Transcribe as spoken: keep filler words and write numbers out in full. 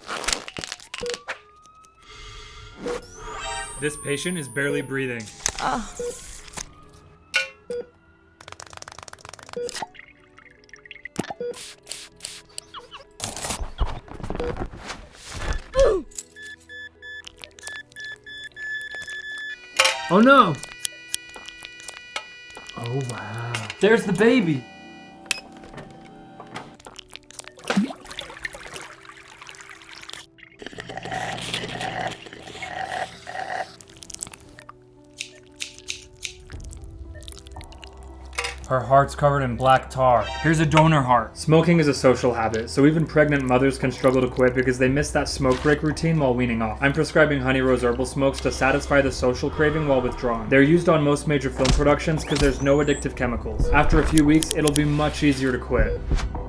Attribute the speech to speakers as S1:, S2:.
S1: This patient is barely breathing.
S2: Oh.
S1: Oh no! Oh wow. There's the baby! Her heart's covered in black tar. Here's a donor heart. Smoking is a social habit, so even pregnant mothers can struggle to quit because they miss that smoke break routine while weaning off. I'm prescribing Honey Rose Herbal Smokes to satisfy the social craving while withdrawing. They're used on most major film productions because there's no addictive chemicals. After a few weeks, it'll be much easier to quit.